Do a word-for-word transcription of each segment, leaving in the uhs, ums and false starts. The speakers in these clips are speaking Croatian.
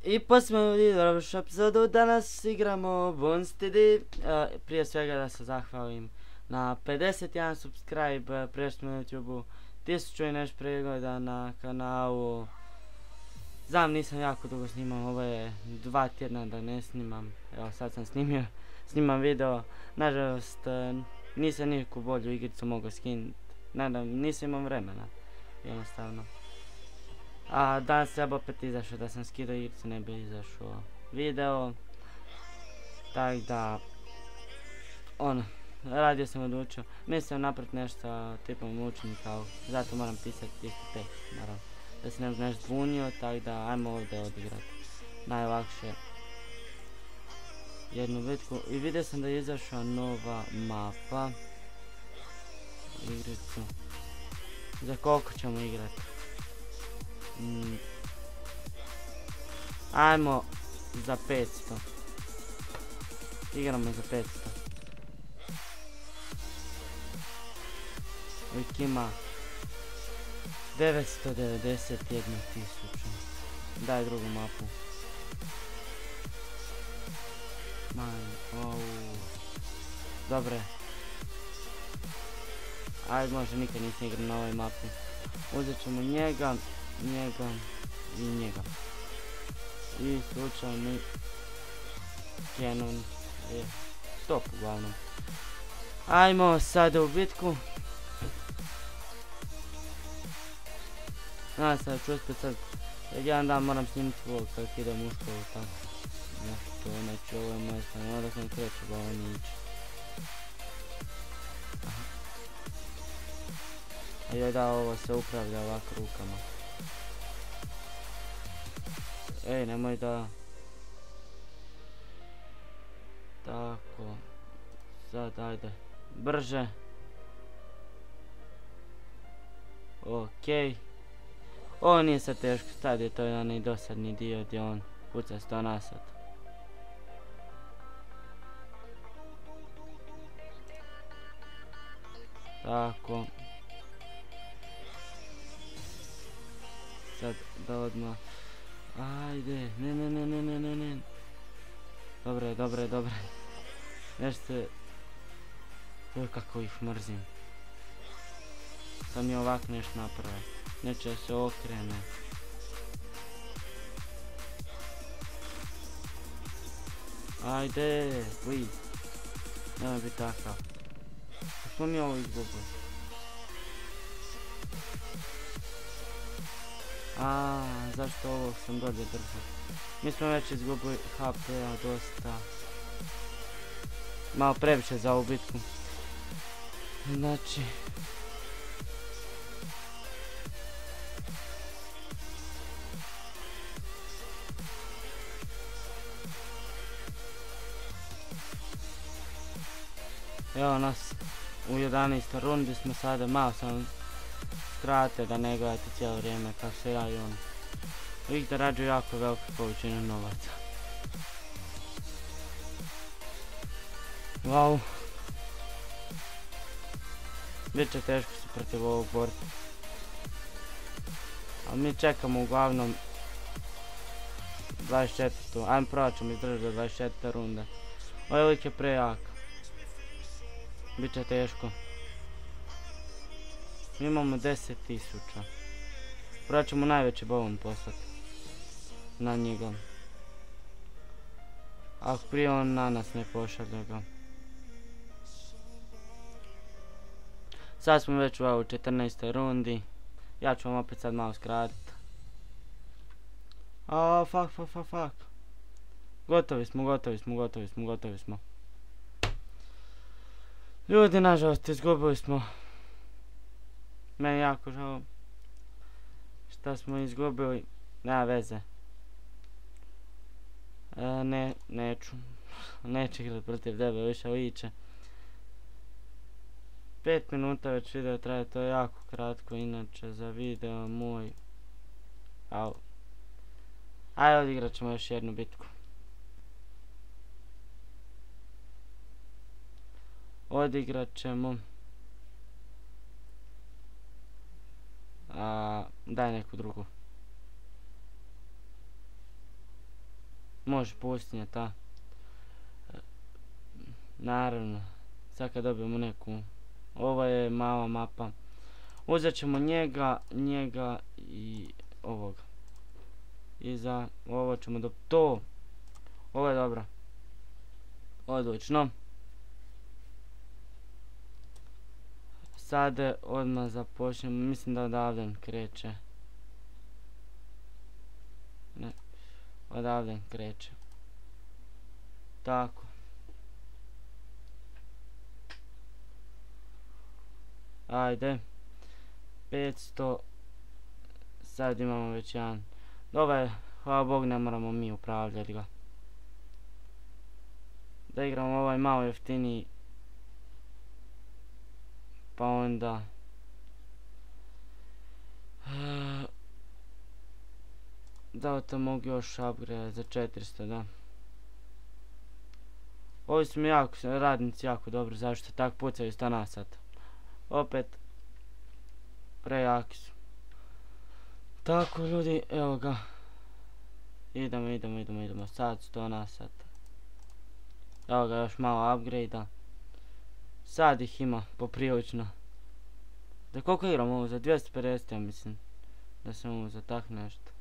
I posljedno video u epizodu, danas igramo Boonsteady. Prije svega da se zahvalim na pedeset jedan subscribe, prije smo na YouTube-u tisuću i nešto pregleda na kanalu. Znam, nisam jako dugo snimam, ovo je dva tjedna da ne snimam, evo sad sam snimio, snimam video. Nažalost, nisam nikakvu bolju igricu mogao skinuti, nadam, nisam imao vremena, jednostavno. A danas treba opet izašao, da sam skidao igricu ne bi izašao video. Tak da, ono, radio sam odlučio, mislim napraviti nešto tipom učenika, zato moram pisati isti tekst, naravno. Da se ne bi nešto zbunio, tak da ajmo ovdje odigrati. Najlakše jednu bitku. I vidio sam da je izašla nova mapa. Igricu. Za koliko ćemo igrati? Mm. Ajmo za petsto. Igramo za petsto. Uvijek ima devetsto devedeset jedna tisuća. Daj drugu mapu. Man, oh. Dobre. Ajde, možda nikad nisam igrao na ovoj mapi. Uzet ćemo njega, njega i njega. I slučajno Canon je stop uglavnom. Ajmo sada u bitku. Nadam se da ću uspjet sad, jedan dan moram snimiti vlog kak idem u školu, tako nešto, znači ovo je moje stanje, onda sam kreću ga ovo nići. A joj da, ovo se upravlja ovako rukama. Ej, nemoj da... Tako... Sad, ajde, brže. Okej. Ovo nije sad teško, sad je to jedan i dosadni dio gdje on puca sto nasad. Tako. Sad da odmah. Ajde, ne ne ne ne ne ne ne. Dobre, dobre, dobre. Nešto se... Joj, kako ih mrzim. Sad mi ovak nešto naprave. Neće se okrene. Ajde, please. Nemoj biti takav. Kako smo mi ovo izgubili? Aaaa, zašto ovo sam dolje držao? Mi smo već izgubili ha pe-a dosta. Malo previše za ovu bitku. Znači... Evo nas u jedanaestoj rundi smo sada, malo sam skratio da ne gledate cijelo vrijeme kako se ja i on. Uvijek da rađu jako veliku količinu novaca. Wow. Biće teško se protiv ovog borca. Ali mi čekamo uglavnom dvadeset četvrtu. Ajmo probat ćemo izdržati do dvadeset četvrte runde. Ovaj lik je prejak. Biće teško. Mi imamo deset tisuća. Probat ćemo najveći balon poslati. Na njega. Ako prije on na nas ne pošalje ga. Sad smo već u ovoj četrnaestoj rundi. Ja ću vam opet sad malo skratiti. Aaaa, fuck, fuck, fuck, fuck. Gotovi smo, gotovi smo, gotovi smo, gotovi smo. Ljudi, nažalost, izgubili smo. Meni jako žao šta smo izgubili, nema veze. E, ne, neću. Neću igrati protiv tebe više liče. Pet minuta već video traje, to je jako kratko, inače za video moj. Au. Ajde, odigrat ćemo još jednu bitku. Odigrat ćemo. A, daj neku drugu. može pustinja ta. Naravno, sad kad dobijemo neku, ovo je mala mapa. Uzet ćemo njega, njega i ovoga. I za ovo ćemo do to. Ovo je dobro. Odlično. Sad odmah započnemo, mislim da odavde kreće. Ne, odavde kreće. Tako. Ajde. petsto. Sad imamo već jedan. Dobar, hvala Bog, ne moramo mi upravljati ga. Da igramo ovaj malo jeftiniji. Pa onda... Da to mogu još upgrade za četiristo, da. Ovi su mi jako, radnici jako dobro, zašto tak pucaju sto na sat. Opet, prejaki su. Tako ljudi, evo ga. Idemo, idemo, idemo, idemo, sad sto na sat. Evo ga, još malo upgrade-a. Sad ih ima, poprilično. Da koliko igram ovo, za dvjesto pedeset, ja mislim. Da sam ovo za tak nešto.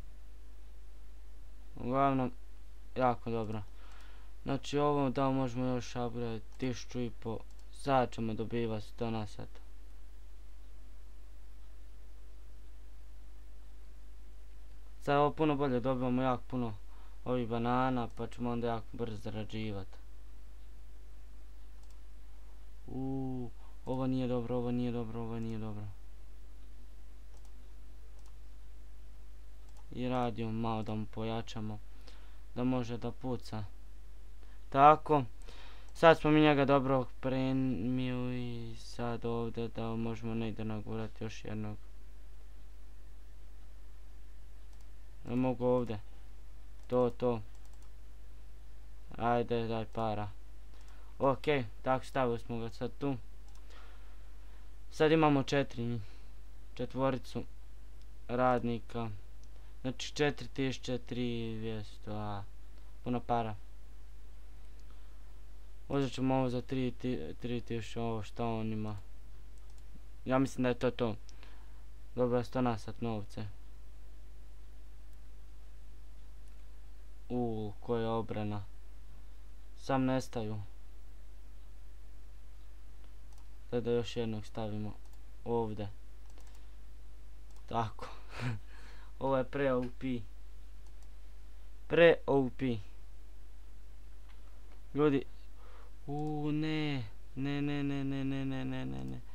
Uglavnom, jako dobro. Znači ovo da možemo još upgrade tisuću i po. Sad ćemo dobivati sto na sat. Sad ovo puno bolje, dobivamo jako puno ovih banana, pa ćemo onda jako brzo zarađivati. Uuu, ovo nije dobro, ovo nije dobro, ovo nije dobro. I radio malo da mu pojačamo, da može da puca. Tako, sad smo mi njega dobro opremili i sad ovdje da možemo negdje nagurati još jednog. Ne mogu ovdje. To, to. Ajde, daj para. Ok, tako stavili smo ga sad tu. Sad imamo četiri, četvoricu radnika. Znači četiri tisuće dvjesto, a puno para. Uzet ćemo ovo za tri tisuće, ovo šta on ima. Ja mislim da je to to. Dobro, sto na sat novce. Uuu, koja obrana. Sam nestaju. Sada još jednog stavimo ovdje. Tako. Ovo je pre O P. Pre O P. Ljudi. Uuu, ne. Ne, ne, ne, ne, ne, ne, ne, ne, ne.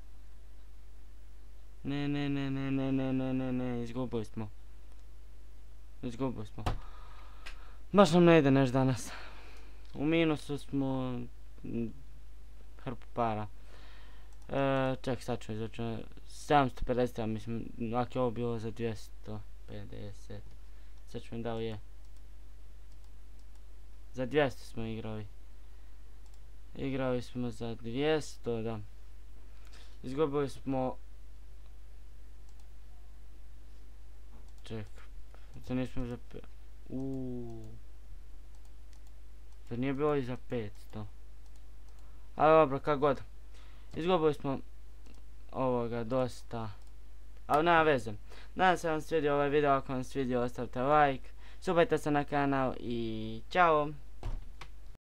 Ne, ne, ne, ne, ne, ne, ne, ne, ne, izgubili smo. Izgubili smo. Baš nam ne ide neš danas. U minusu smo hrpu para. E, ček, sad ću izračunati. sedamsto pedeset, ja mislim, ako je ovo bilo za dvjesto pedeset. Sad ću mi da li je. Za dvjesto smo igrali. Igrali smo za dvjesto, da. Izgubili smo... Ček. To nismo za... Uuuu. To nije bilo i za petsto. Ali dobro, kako god. Izgubili smo ovoga dosta. Ali nema veze. Nadam se vam svidio ovaj video, ako vam svidio ostavite like. Subajte se na kanal i čao.